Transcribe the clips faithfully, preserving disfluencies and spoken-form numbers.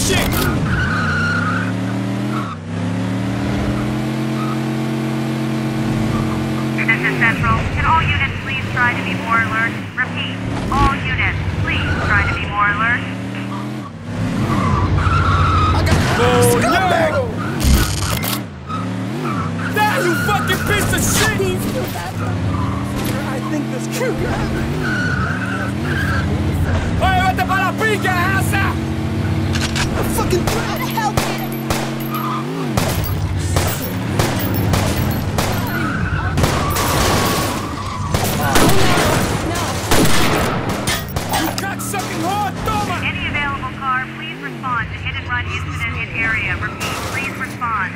shit! This is Central. Can all units please try to be more alert? Repeat, all units, please try to be more alert. Oh no! Now you fucking piece of shit! I think this crew Oye, vete para la pica, asa! I'm fucking trying to help you. You cocksucking whore, toma! Any available car, please respond to hit and run incident in area. Repeat, please respond.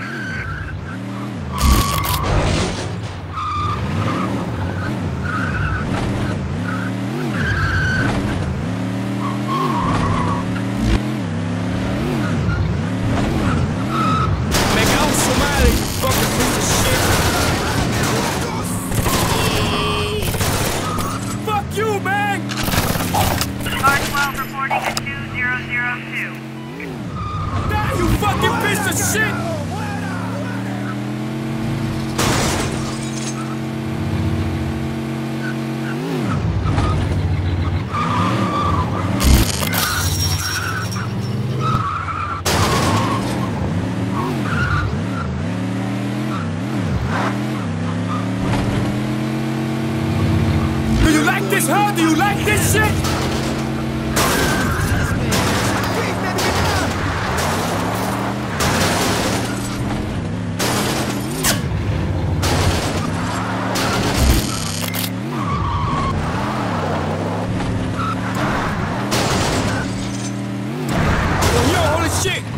Reporting at two zero zero two. Now you fucking piece of shit! Do you like this, huh? Do you like this shit? Shit!